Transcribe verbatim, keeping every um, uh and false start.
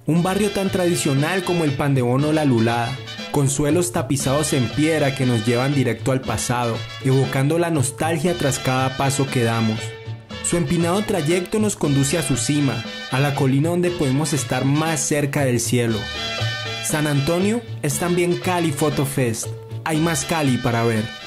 Un barrio tan tradicional como el Pan de Bono o La Lulada, con suelos tapizados en piedra que nos llevan directo al pasado, evocando la nostalgia tras cada paso que damos. Su empinado trayecto nos conduce a su cima, a la colina donde podemos estar más cerca del cielo. San Antonio es también Cali Photo Fest. Hay más Cali para ver.